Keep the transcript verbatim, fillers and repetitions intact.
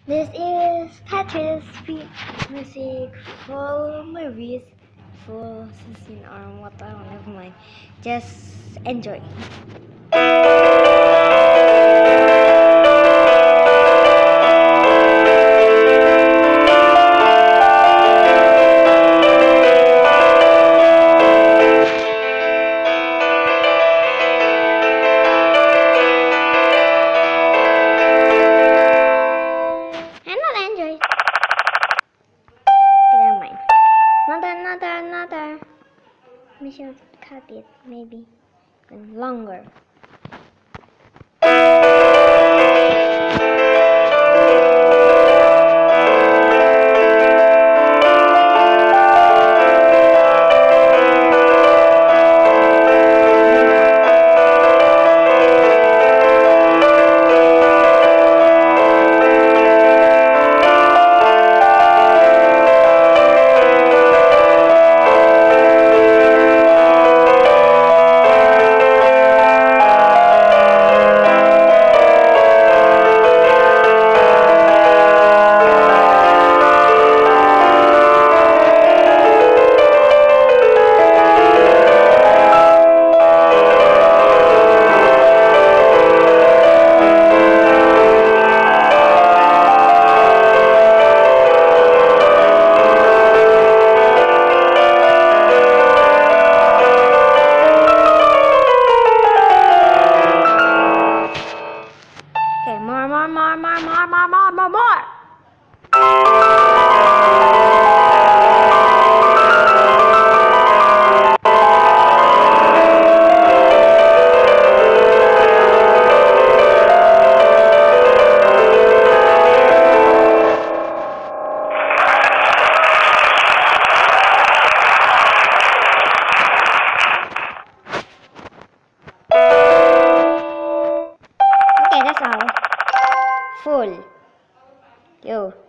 This is Tetris music, full movies, full season or whatever. Never mind. Just enjoy. Another, another, another. We should cut it, maybe longer. More, more, more, more, more, more, more, more, more. Okay, that's all. Full. Yo.